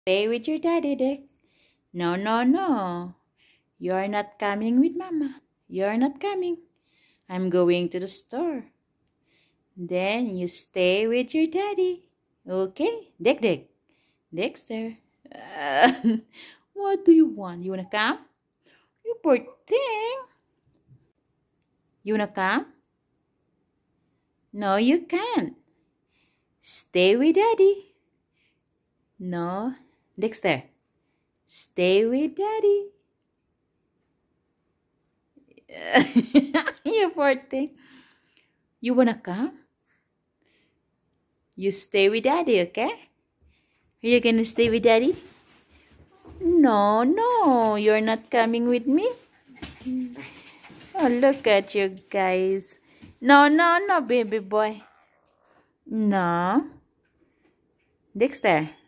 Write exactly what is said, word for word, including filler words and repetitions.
Stay with your daddy, Dick. No, no, no. You're not coming with Mama. You're not coming. I'm going to the store. Then you stay with your daddy. Okay? Dick, Dick. Dexter. Uh, what do you want? You wanna come? You poor thing. You wanna come? No, you can't. Stay with daddy. No, Dexter. Stay with daddy. You poor thing. You wanna come? You stay with daddy, okay? Are you gonna stay with daddy? No, no, you're not coming with me. Oh, look at you guys. No, no, no, baby boy. No. Dexter.